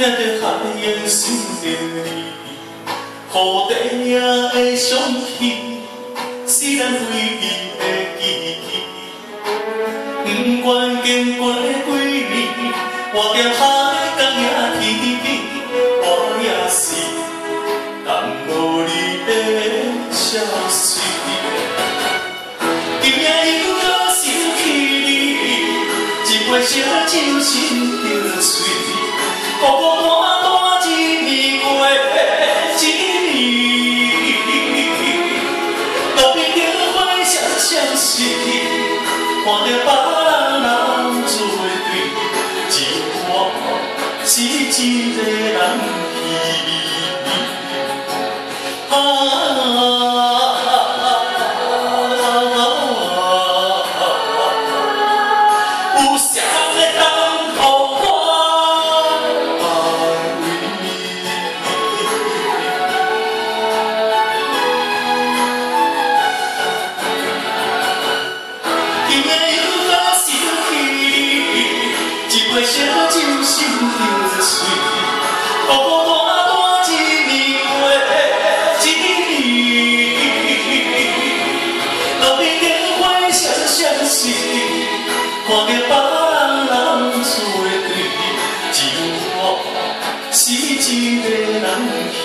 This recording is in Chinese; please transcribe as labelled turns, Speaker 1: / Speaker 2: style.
Speaker 1: 着海燕想着你，雨地影的香气，使咱回忆的记忆。不管经过几年，我踮海角也天边，我也是等无你的消息。今夜又搁想起你，一杯烧酒心着醉，孤孤单单一年过一年，路边灯火闪闪烁，看着别人做对，只有我是一个人去。有谁会当予我安慰你？今夜又搁想起你，一杯烧酒心着醉，孤孤单单一年过一年，路边灯火闪闪烁，看着别人做对，只有我是一个人。